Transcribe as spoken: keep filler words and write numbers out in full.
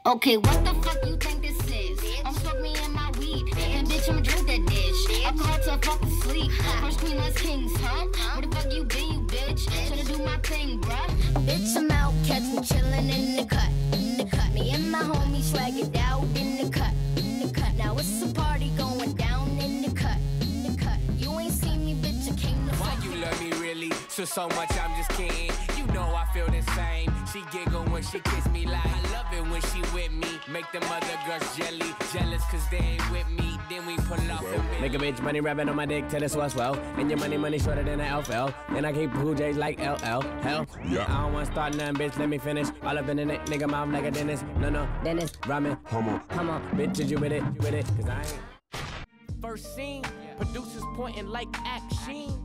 Okay, what the fuck you think this is? I'm smoke me in my weed, and bitch, I'ma drink that dish. Alcohol to fuck to sleep. First queen, last kings, huh? Where the fuck you been, you bitch? Tryna do my thing, bruh. Bitch, I'm out, catch me chillin' in the cut, in the cut. Me and my homies swag it out in the cut, in the cut. Now it's a party going down in the cut, in the cut. You ain't seen me, bitch, I came to Why you love me really? So so much, I'm just kidding. You know I feel the same. She giggle when she kiss me like I love it when she with me. Make them other girls jelly, jealous cause they ain't with me. Then we pull off a bit. Make a bitch money rapping on my dick till it's swell swell. And your money money shorter than an L F L. And I keep Blue Jays like L L. Hell, yeah. I don't wanna start nothing, bitch. Let me finish. All up in the neck, nigga mouth like a dentist. No no, dentist, ramen, homo, homo. Bitch, did you with it, with it? Cause I ain't. First scene, producers pointing like action.